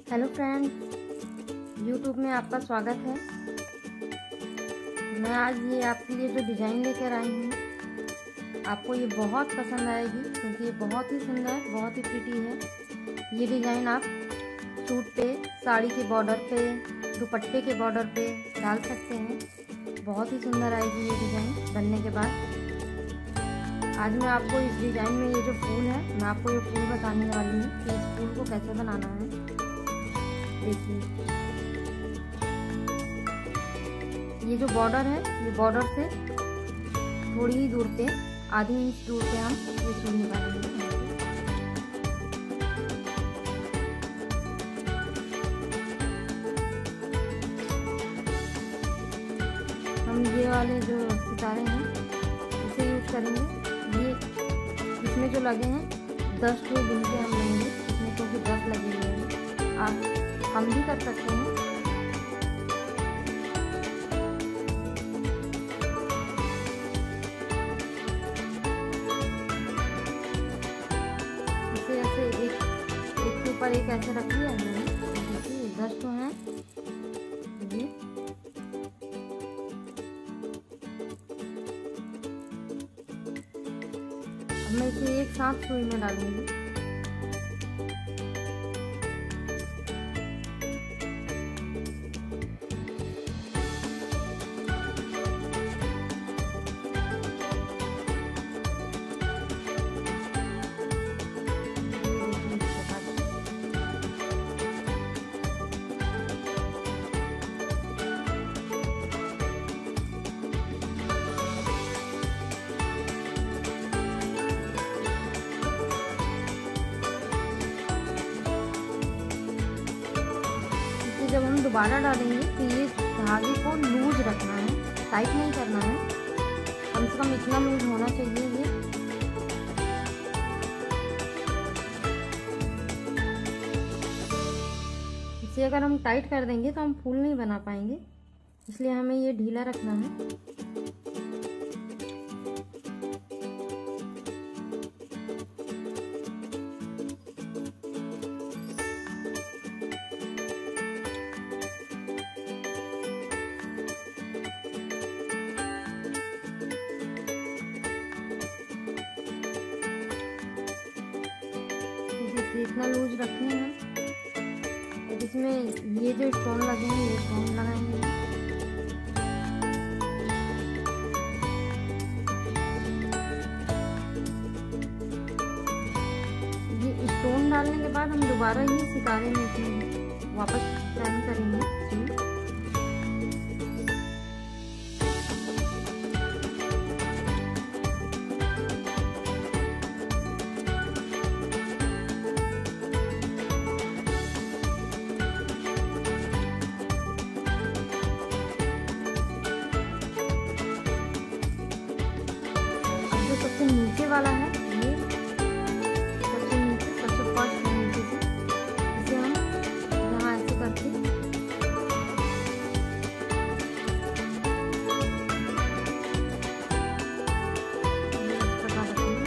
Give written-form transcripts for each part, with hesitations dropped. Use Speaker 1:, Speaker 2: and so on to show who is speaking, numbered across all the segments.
Speaker 1: Hello friends, YouTube में आपका स्वागत है। मैं आज ये आपके लिए जो डिज़ाइन लेकर आई हूँ, आपको ये बहुत पसंद आएगी क्योंकि ये बहुत ही सुंदर, बहुत ही प्रिटी है। ये डिज़ाइन आप सूट पे, साड़ी के बॉर्डर पे, दुपट्टे के बॉर्डर पे डाल सकते हैं। बहुत ही सुंदर आएगी ये डिज़ाइन बनने के बाद। आज मैं आपको इस डिज़ाइन में ये जो फूल है, मैं आपको ये फूल बताने वाली हूँ कि इस फूल को कैसे बनाना है। देखिए, ये जो बॉर्डर है, ये बॉर्डर से थोड़ी ही दूर पे, आधी इंच दूर पे हम ये सुई निकालेंगे। हम ये वाले जो सितारे हैं इसे यूज करेंगे। ये इसमें जो लगे हैं 10 ठो बुन के हम लेंगे, इसमें क्योंकि 10 लगे हुए हैं। आप हम भी कर सकते हैं। इसे ऐसे एक के ऊपर एक ऐसे रख लिया मैंने। देखिए 10 तो हैं ये। अब मैं इसे एक साथ सुई में डालूंगी। जब हम दोबारा डालेंगे तो ये धागे को लूज रखना है, टाइट नहीं करना है। कम से कम इतना लूज होना चाहिए ये। इसे अगर हम टाइट कर देंगे तो हम फूल नहीं बना पाएंगे, इसलिए हमें ये ढीला रखना है। इतना लूज रखेंगे हम। और इसमें ये जो स्टोन लगे हैं, ये स्टोन लगाएंगे। ये स्टोन डालने के बाद हम दोबारा ही सितारे में वापस टर्न करेंगे। सबसे नीचे वाला है ये, सबसे नीचे, सबसे फर्स्ट नीचे से इसे हम यहाँ ऐसे करके इस प्रकार रखेंगे।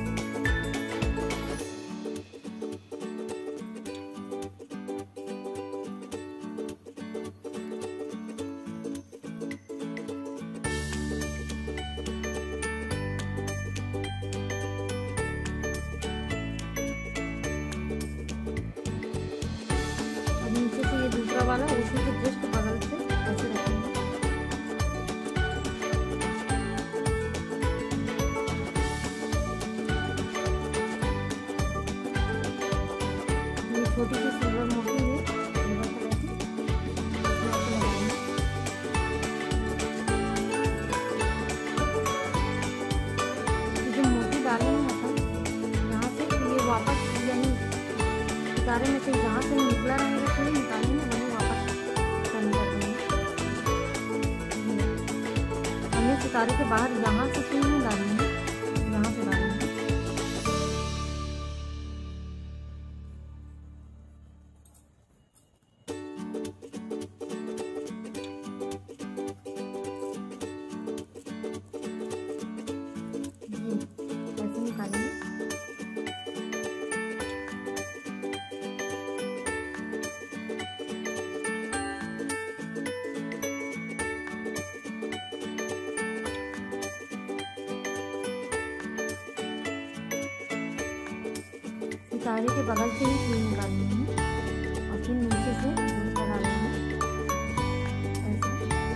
Speaker 1: नीचे से ये दूसरा वाला उसी के जस्ट बगल से ऐसे रखेंगे। ये छोटी सी सिल्वर मोटी है, जो मोती डालेंगे अपन यहाँ से, ये वापस यानी सितारे में से जहाँ से निकला रहेगा तो निकालेंगे, वही वापस टर्न कर देंगे। हमने सितारे के बाहर यहाँ से सुई नहीं डालेंगे, यहाँ से डालेंगे। ऐसे निकालेंगे। सितारे के बगल से ही सुई निकालनी है और फिर नीचे से दूसरा डालना है ऐसे।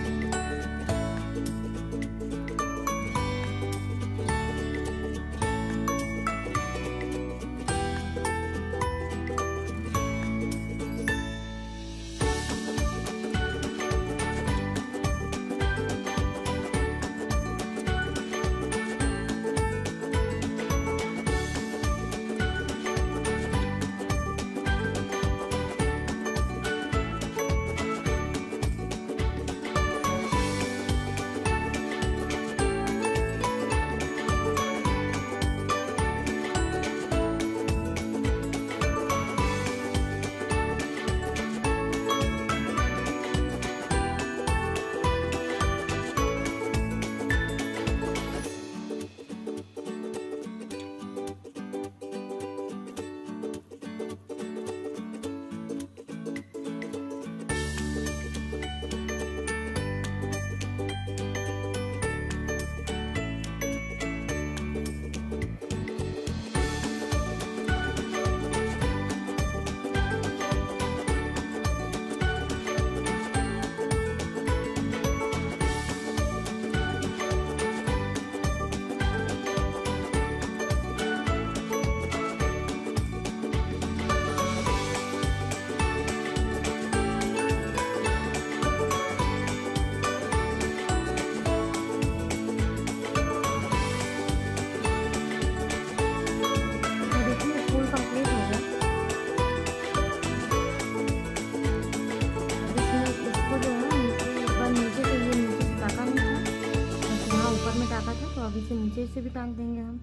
Speaker 1: तो अभी से नीचे से भी टांग देंगे हम।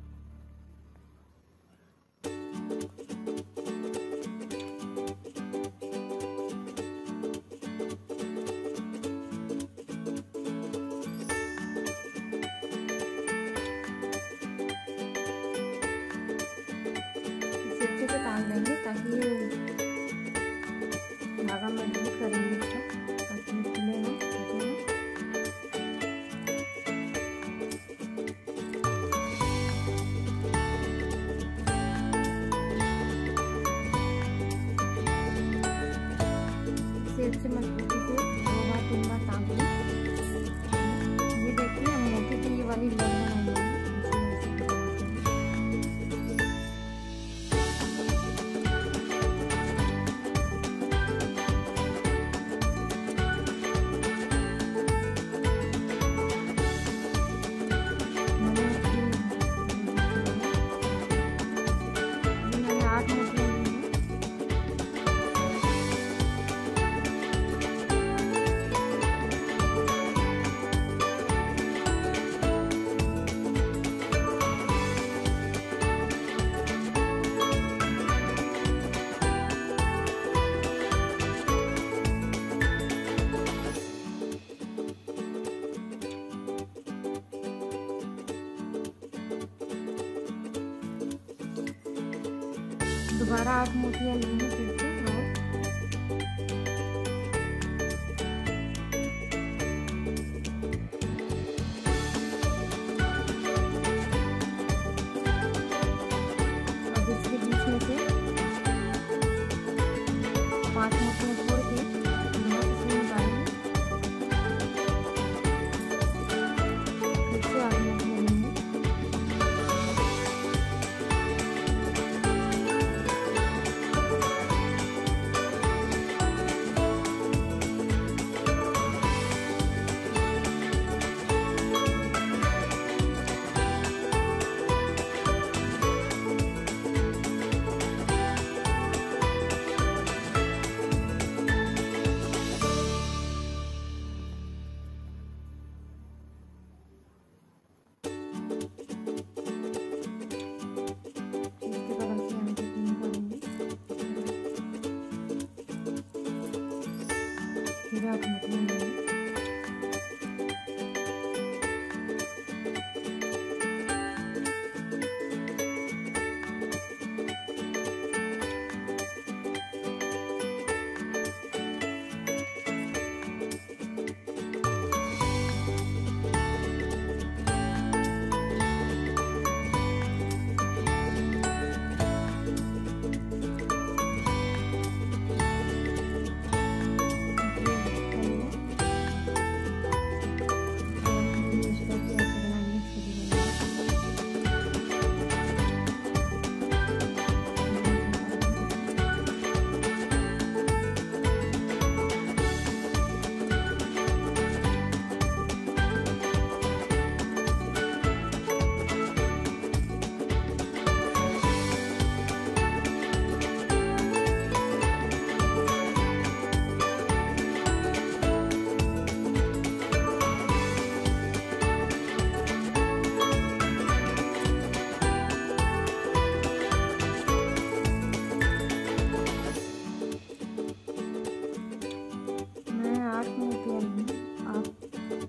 Speaker 1: इसे अच्छे से टांग देंगे ताकि ये धागा मजबूत करेंगे इसका, ताकि खुले ना। अच्छे मजबूती से 2 बार 3 बार टांग लें। ये देखिए हम मोटी की ये वाली लग बनाएंगे। मैंने 8 मोतियाँ दोबारा 8 मोतियाँ लेंगे फिर से और इसके बीच में से 5 मोतियाँ छोड़ के यहाँ से सुई निकालेंगे। फिर से 8 मोतियाँ लेंगे।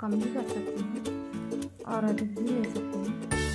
Speaker 1: कम भी कर सकते हैं और अधिक भी ले सकते हैं।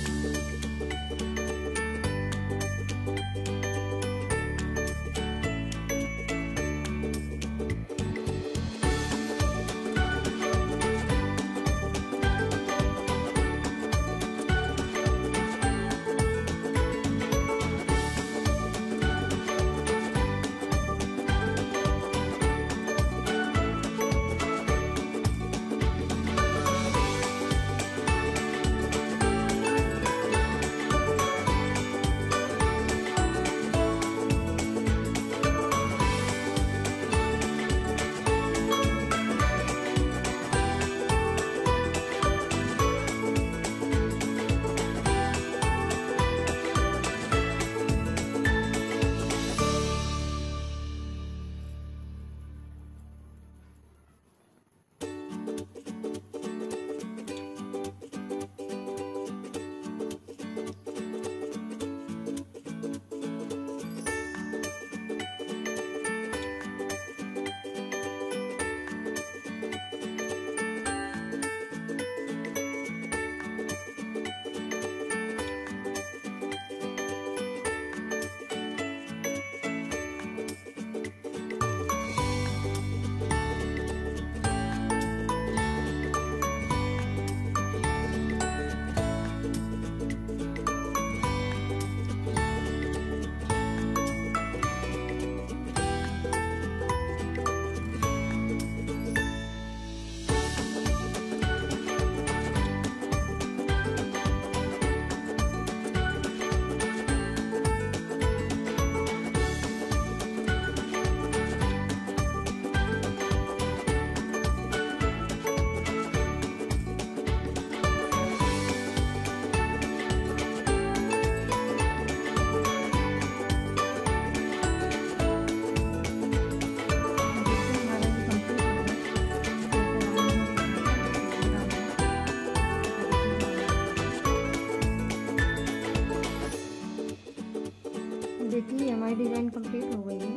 Speaker 1: देखिए हमारी डिज़ाइन कंप्लीट हो गई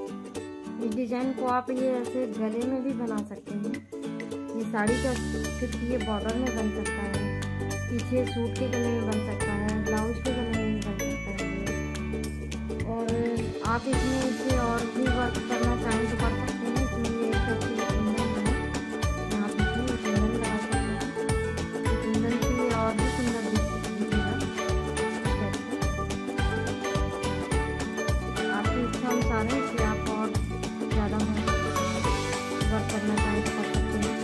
Speaker 1: है। इस डिज़ाइन को आप ये ऐसे गले में भी बना सकते हैं। ये साड़ी का सिर्फ ये बॉर्डर में बन सकता है, पीछे सूट के गले में बन सकता है, ब्लाउज के गले में भी बन सकता है। और आप इसमें इसे और भी वर्क करना चाहें तो कर सकते हैं। इसमें ये सबसे कुंदन है, यहाँ पीछे कुंदन लगा सकते हैं। कुंदन से और भी सुंदर दिखेगा। आपकी इच्छा अनुसार है कि आप और ज़्यादा वर्क करना चाहें तो कर सकते हैं।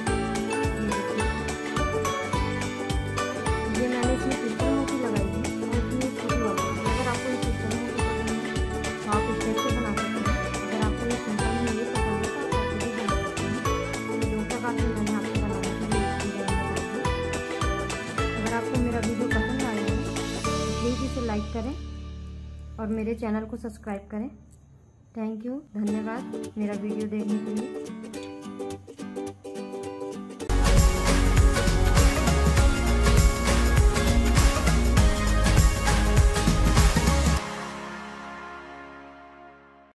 Speaker 1: ये मैंने इसमें क्रिस्टल मोती लगाई है और इसमें छोटी लगाई है। अगर आपको ये क्रिस्टल मोती पसंद है तो आप इस टाइप से बना सकते हैं। अगर आपको ये सिंपल में ये पसंद है तो आप ऐसे भी बना सकते हैं। ये दो प्रकार से मैंने आपको बनाने के लिए डिज़ाइन बताई है। अगर आपको मेरा वीडियो पसंद आया है तो प्लीज़ इसे लाइक करें और मेरे चैनल को सब्सक्राइब करें। थैंक यू, धन्यवाद मेरा वीडियो देखने के लिए।